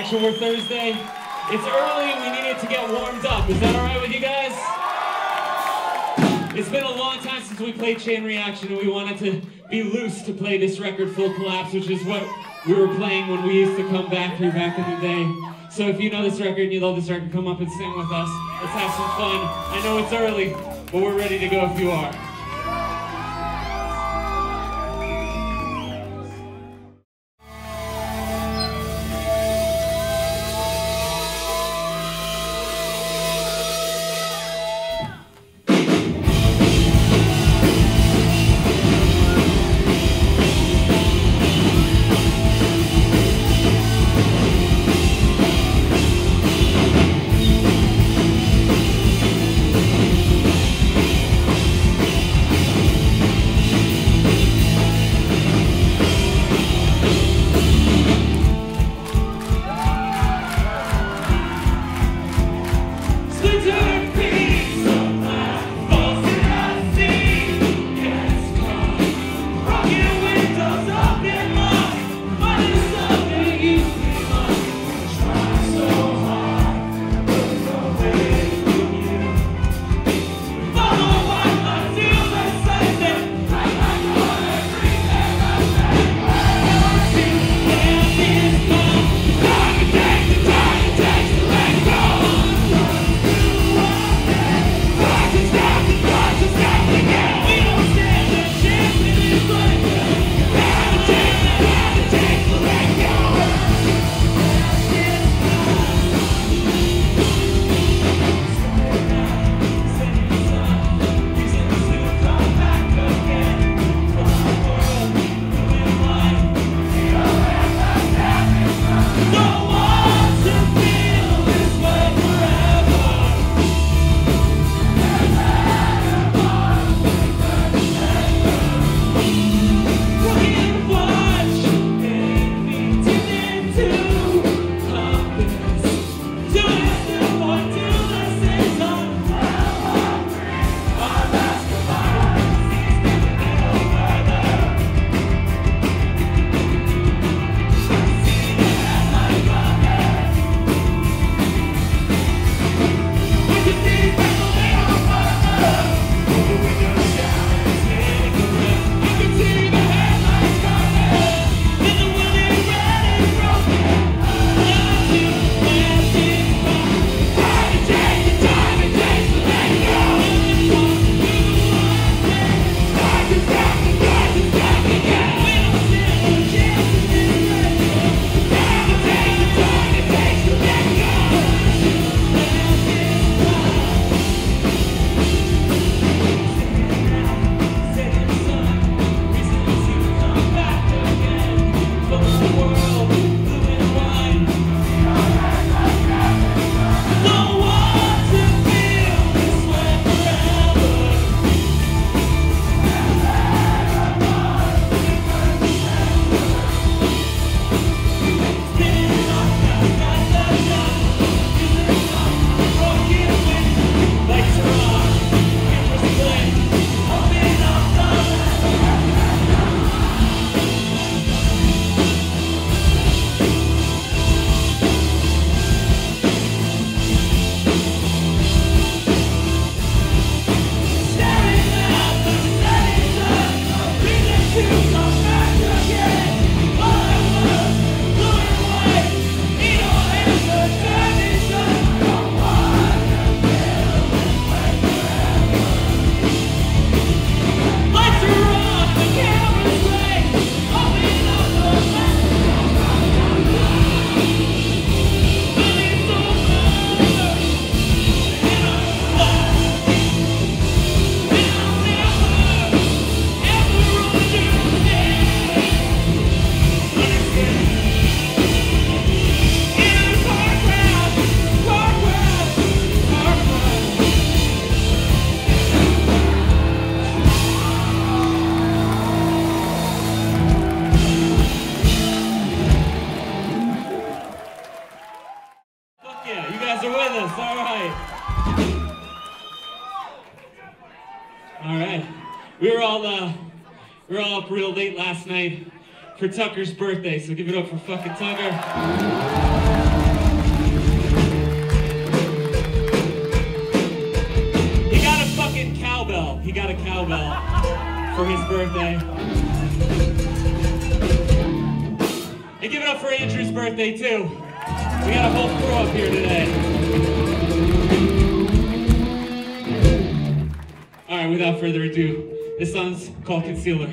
Reaction War Thursday. It's early, we needed to get warmed up. Is that alright with you guys? It's been a long time since we played Chain Reaction, and we wanted to be loose to play this record, Full Collapse, which is what we were playing when we used to come back here back in the day. So if you know this record and you love this record, come up and sing with us. Let's have some fun. I know it's early, but we're ready to go if you are. We were all up real late last night for Tucker's birthday, so give it up for fucking Tucker. he got a cowbell for his birthday. And give it up for Andrew's birthday too. We got a whole crew up here today. All right, without further ado, this song's called Concealer.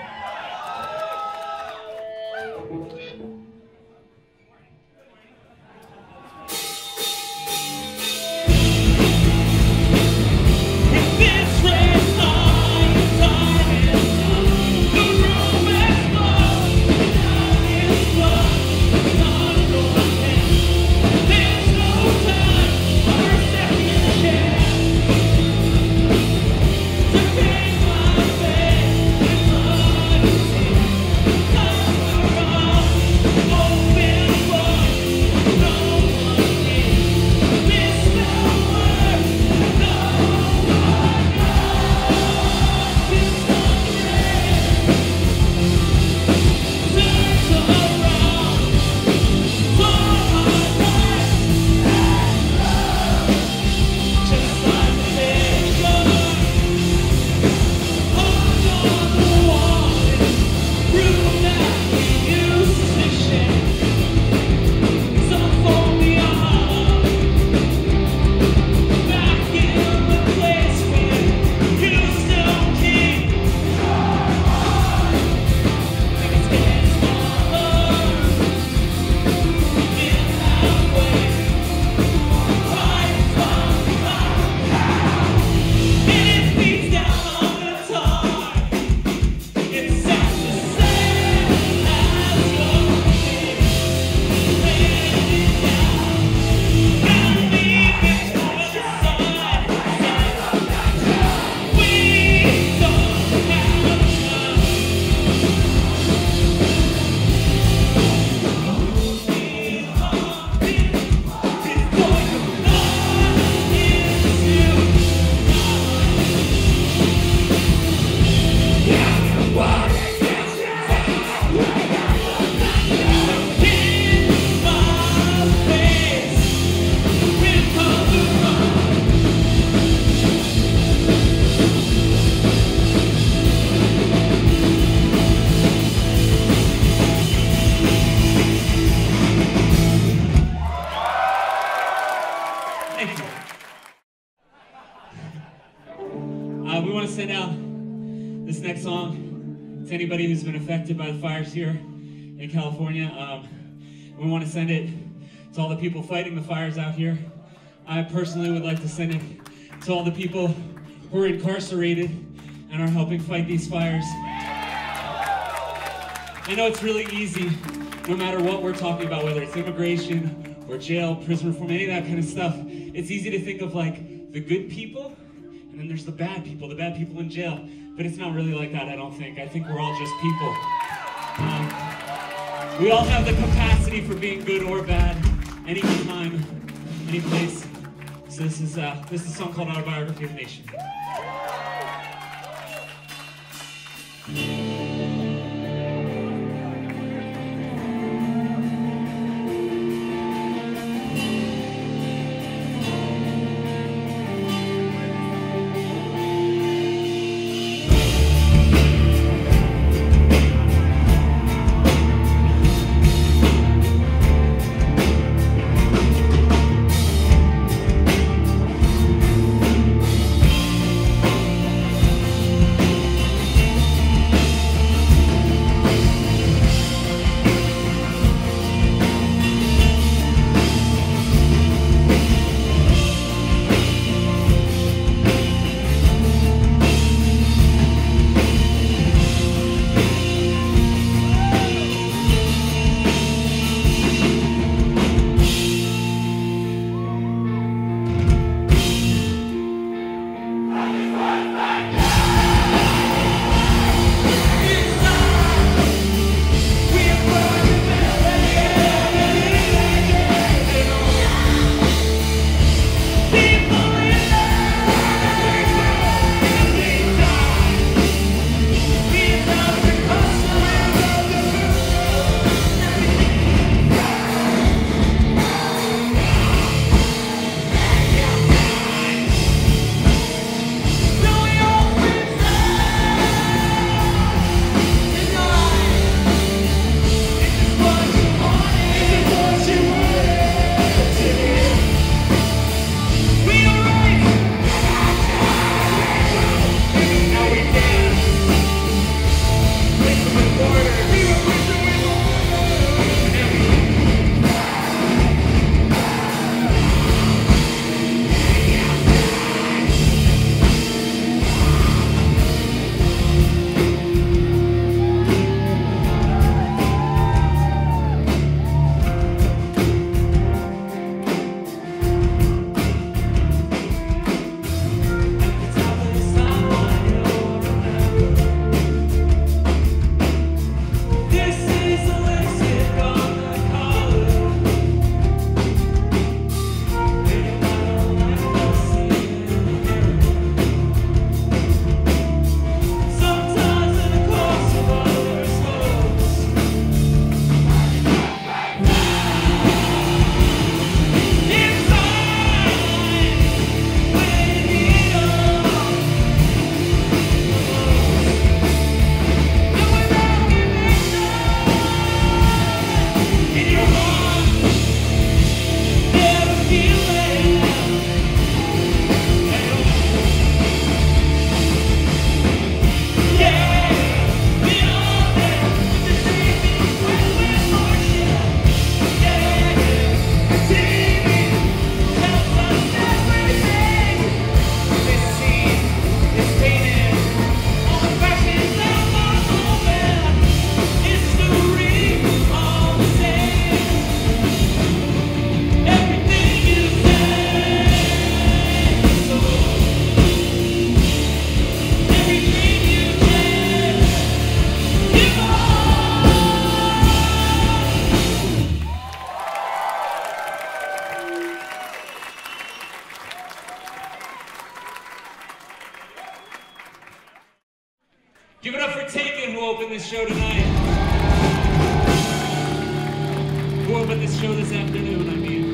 We want to send out this next song to anybody who's been affected by the fires here in California. We want to send it to all the people fighting the fires out here. I personally would like to send it to all the people who are incarcerated and are helping fight these fires. I know it's really easy, no matter what we're talking about, whether it's immigration or jail, prison reform, any of that kind of stuff. It's easy to think of like the good people, and then there's the bad people in jail. But it's not really like that, I don't think. I think we're all just people. We all have the capacity for being good or bad, any time, any place. So this is a song called Autobiography of a Nation. Give it up for Taken, who opened this show tonight. Who opened this show this afternoon, I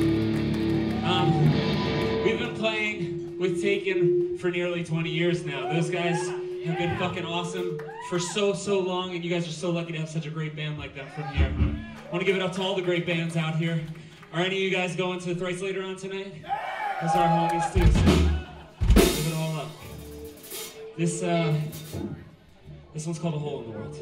mean. We've been playing with Taken for nearly 20 years now. Those guys have been fucking awesome for so long, and you guys are so lucky to have such a great band like them from here. I want to give it up to all the great bands out here. Are any of you guys going to Thrice later on tonight? Those are our homies too, so give it all up. This one's called A Hole in the World.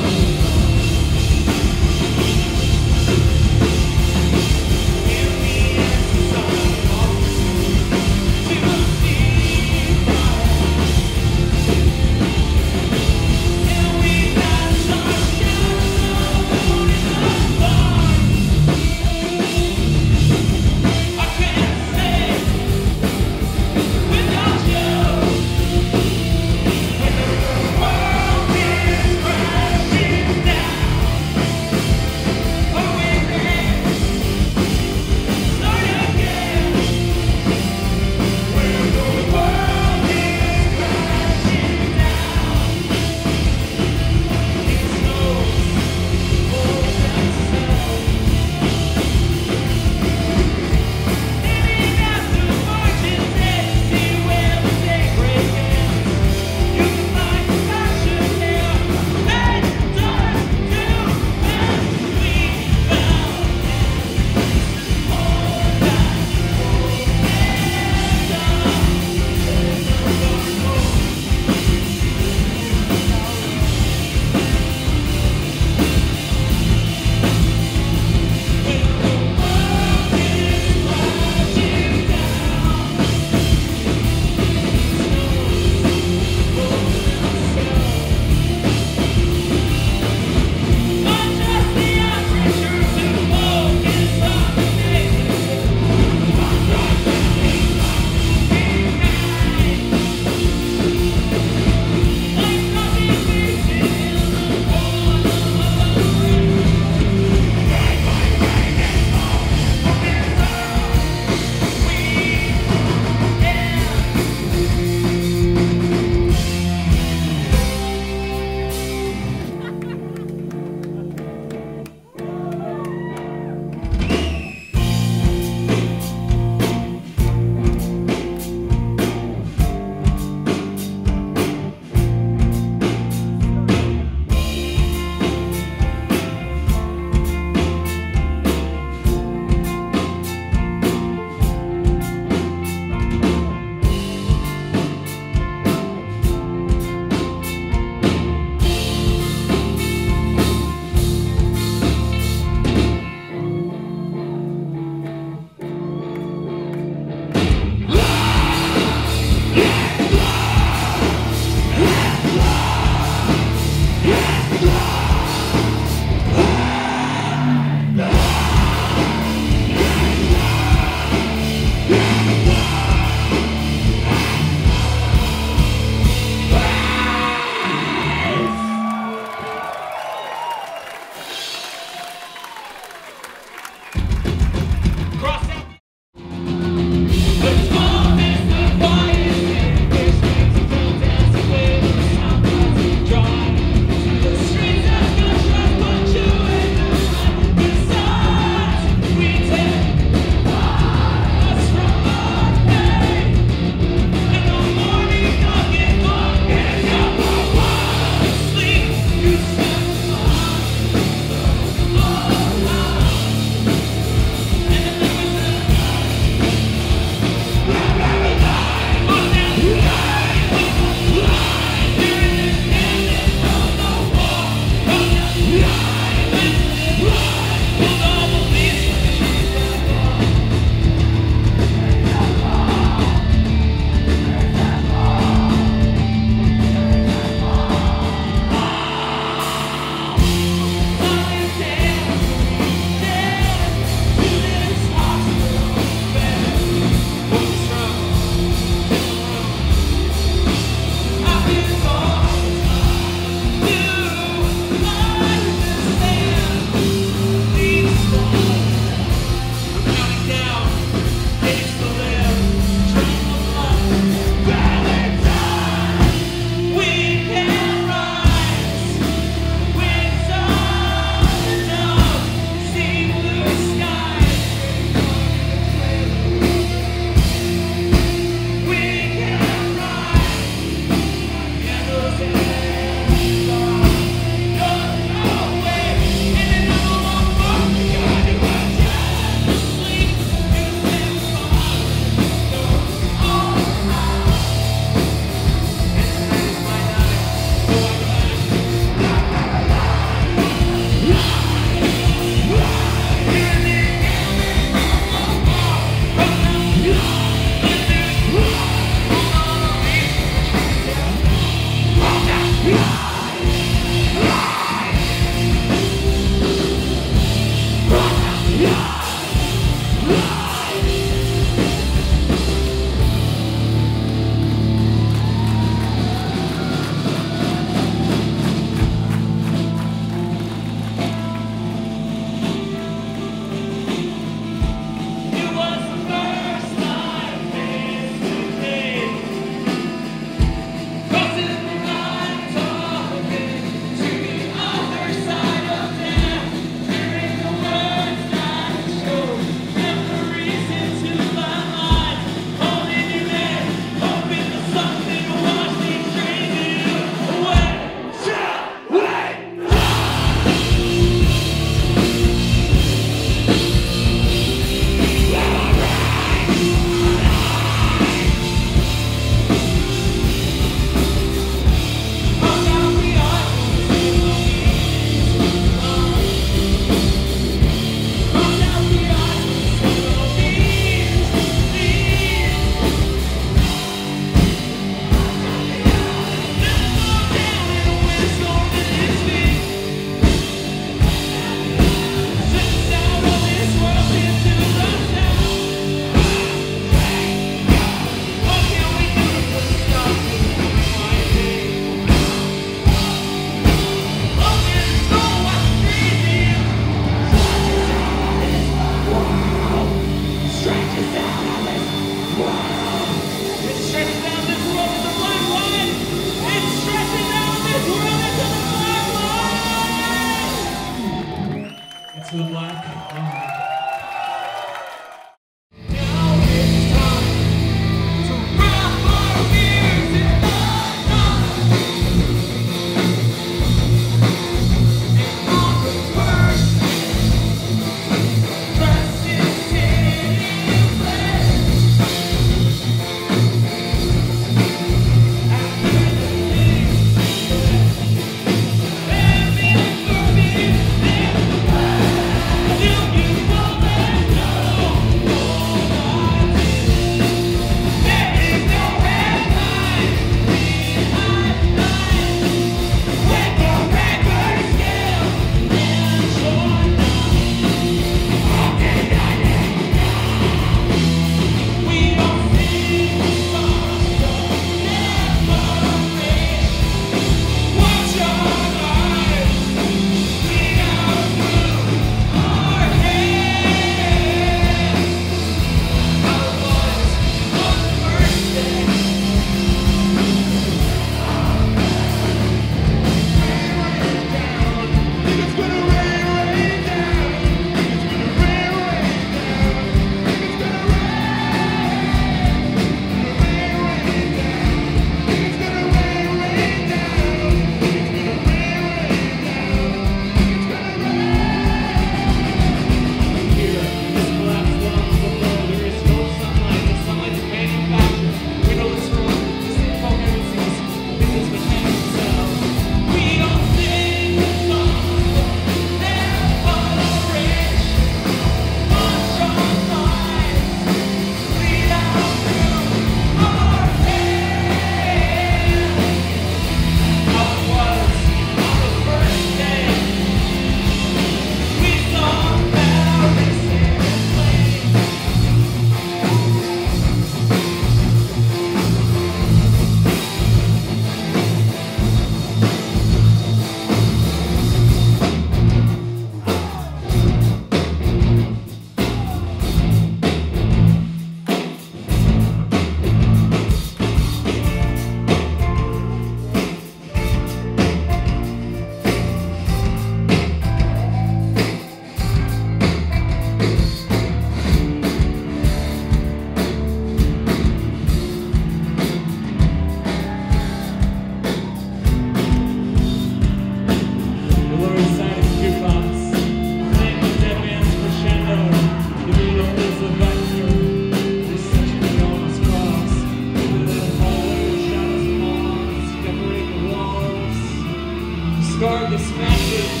Scarred this message.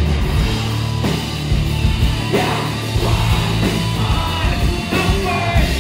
Yeah.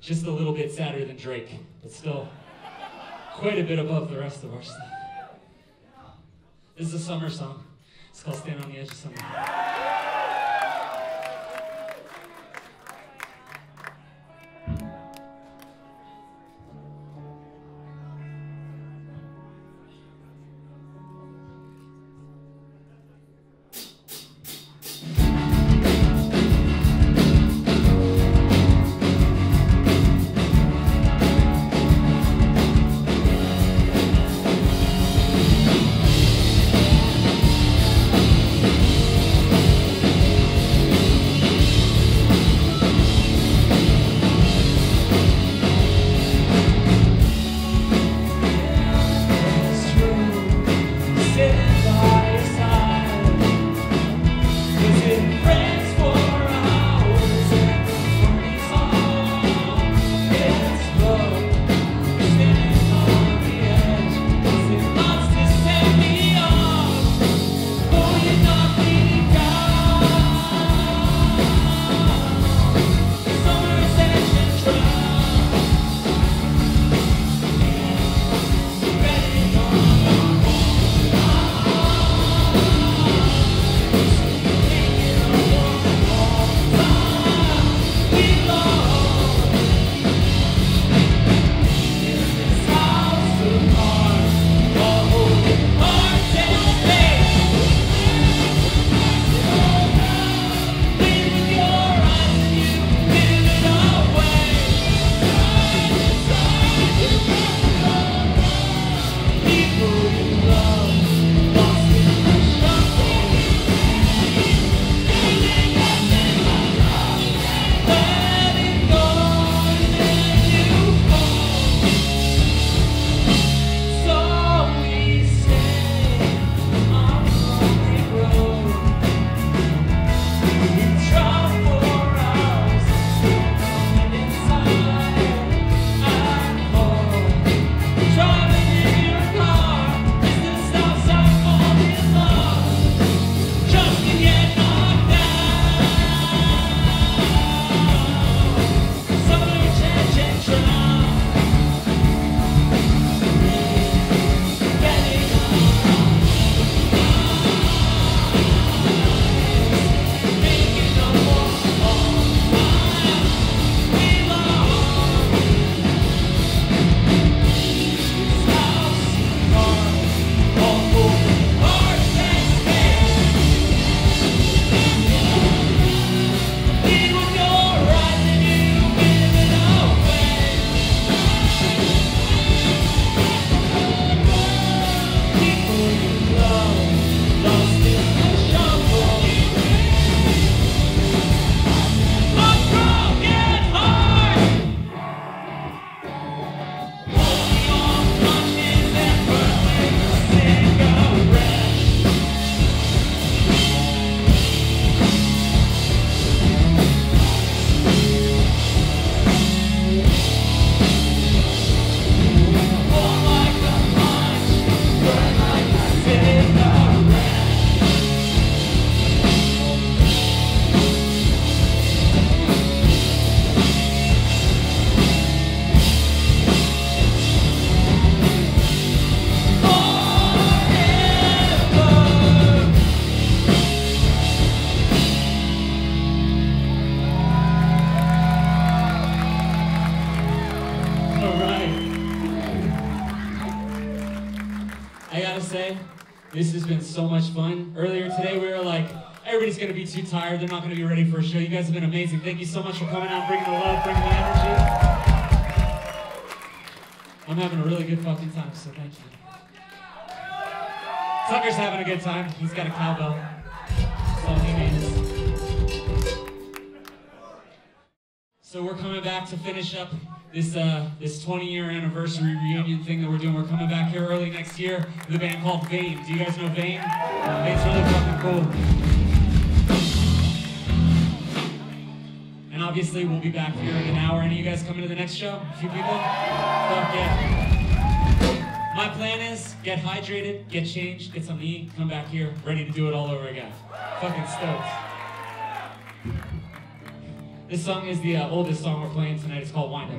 Just a little bit sadder than Drake, but still quite a bit above the rest of our stuff. This is a summer song. It's called Stand on the Edge of Summer. This has been so much fun. Earlier today, we were like, everybody's going to be too tired. They're not going to be ready for a show. You guys have been amazing. Thank you so much for coming out, bringing the love, bringing the energy. I'm having a really good fucking time, so thank you. Tucker's having a good time. He's got a cowbell. That's all he needs. So we're coming back to finish up this 20-year anniversary reunion thing that we're doing. We're coming back here early next year with a band called Vane. Do you guys know Vane? Vane's really fucking cool. And obviously we'll be back here in an hour. Any of you guys coming to the next show? A few people? Fuck yeah. My plan is get hydrated, get changed, get something to eat, come back here, ready to do it all over again. Fucking stoked. This song is the oldest song we're playing tonight. It's called Wind Up.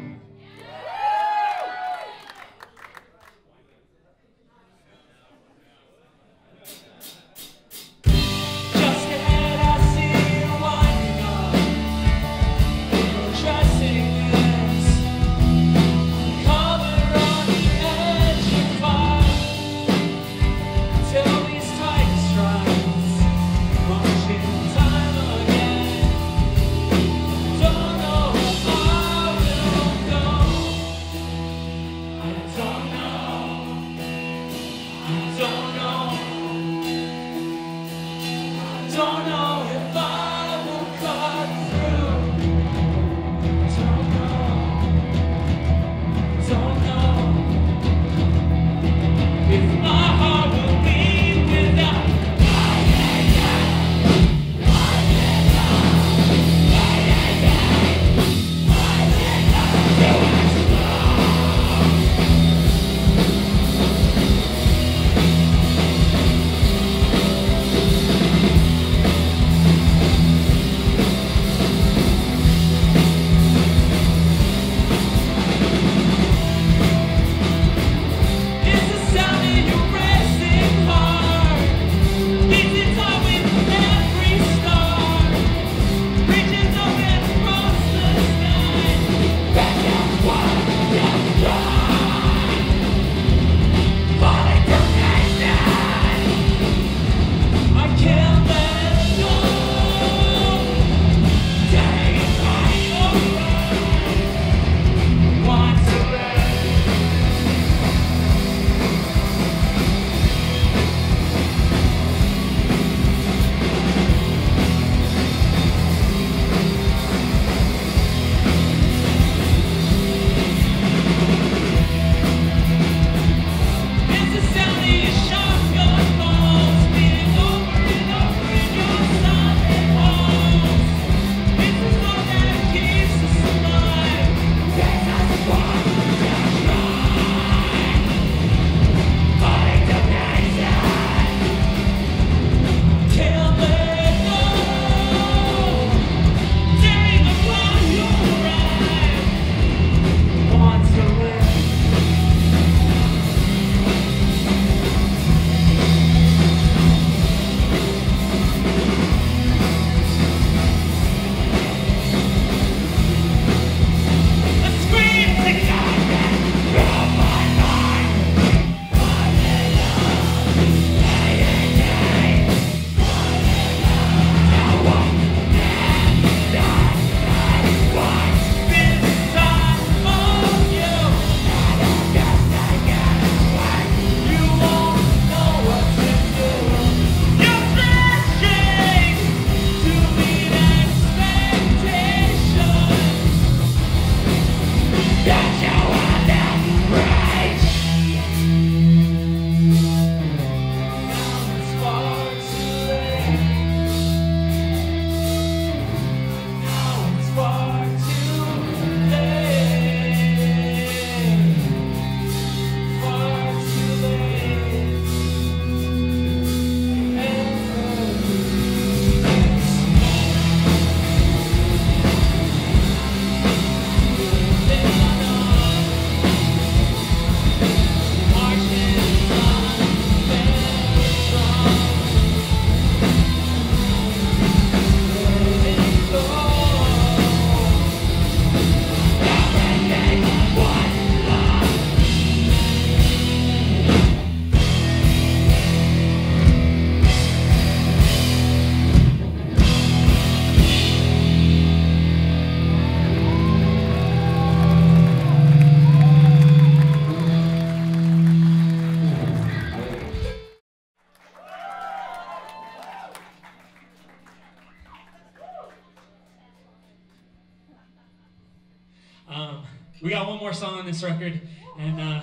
We got one more song on this record, and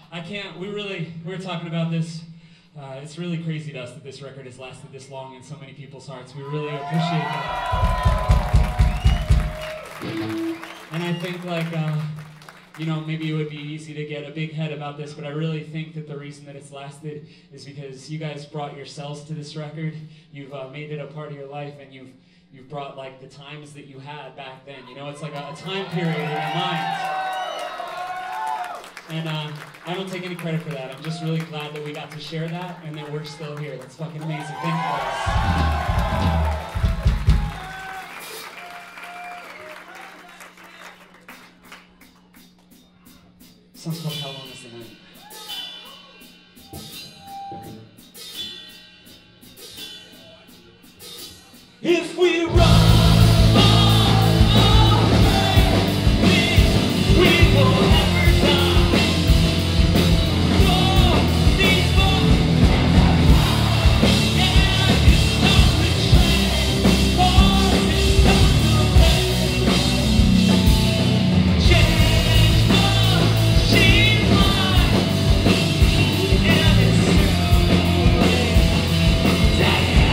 we were talking about this. It's really crazy to us that this record has lasted this long in so many people's hearts. We really appreciate that. And I think, like, you know, maybe it would be easy to get a big head about this, but I really think that the reason that it's lasted is because you guys brought yourselves to this record. You've made it a part of your life, and you've brought like the times that you had back then. You know, it's like a time period in your mind. And I don't take any credit for that. I'm just really glad that we got to share that and that we're still here. That's fucking amazing. Thank you guys. Song's called How Long Is the Night? If we run away, we will never die. Roll these bones, and you stop the train, horses stop the pain. Change the sheep line, and it's too late. Damn.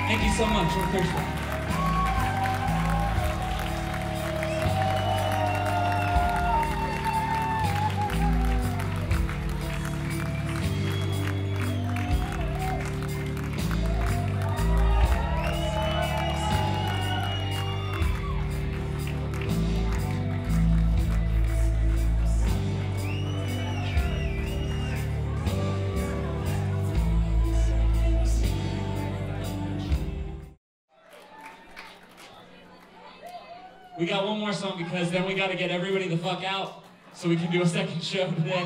Thank you so much. I'm thirsty. We got one more song because then we got to get everybody the fuck out so we can do a second show today.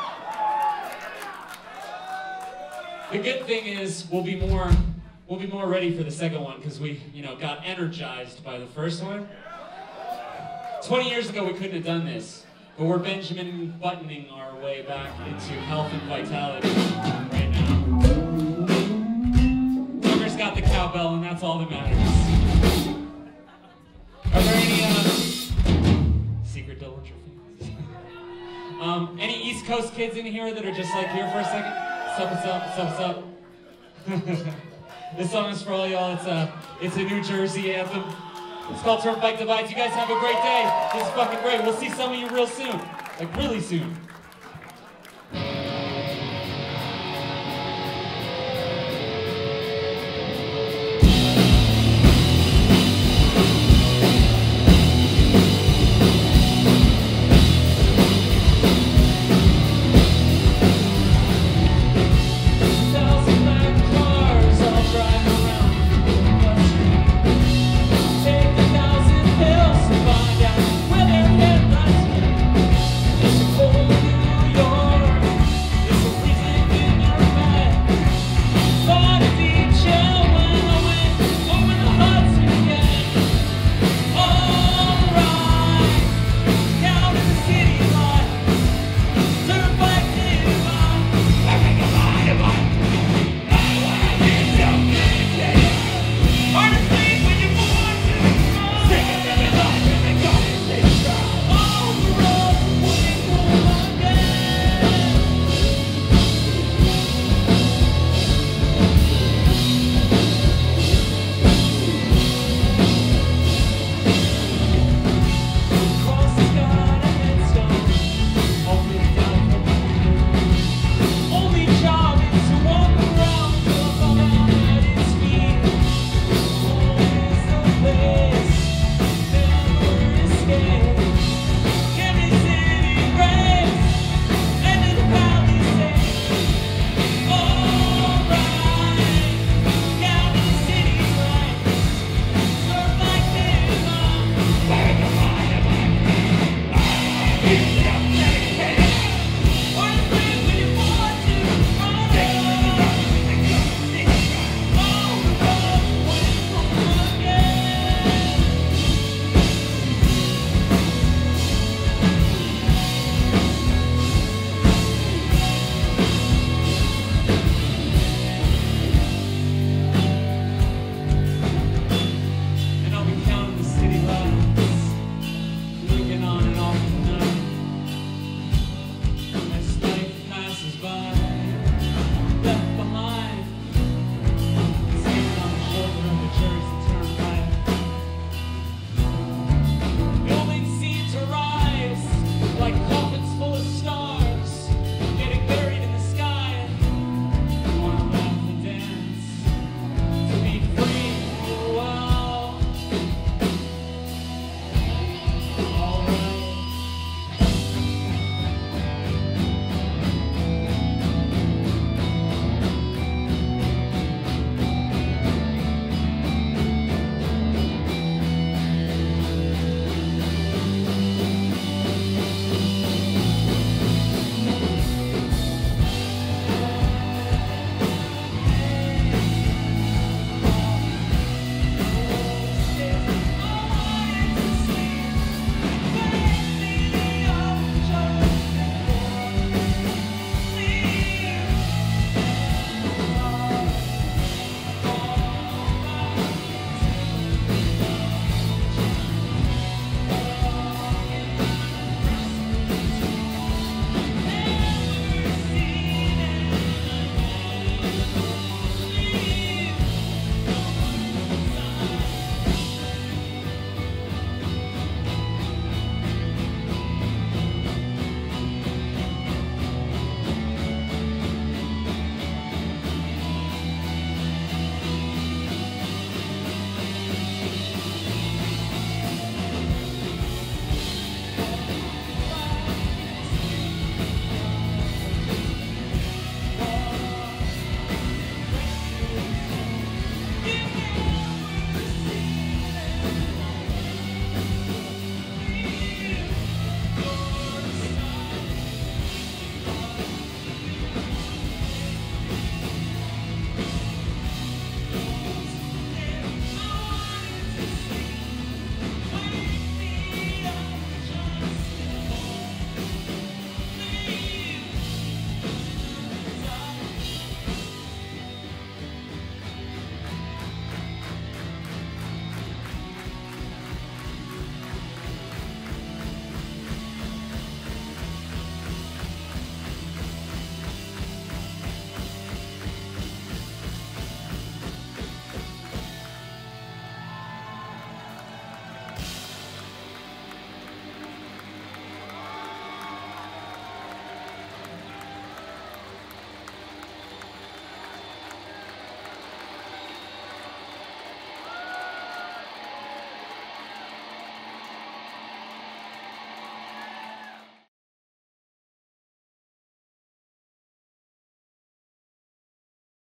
The good thing is we'll be more ready for the second one because we, got energized by the first one. 20 years ago we couldn't have done this, but we're Benjamin Buttoning our way back into health and vitality right now. Tucker's got the cowbell and that's all that matters. Are there any secret Dillinger fans? Any East Coast kids in here that are just like here for a second? What's up? This song is for all y'all. It's a New Jersey anthem. It's called Turnpike Divides. You guys have a great day. This is fucking great. We'll see some of you real soon. Like really soon.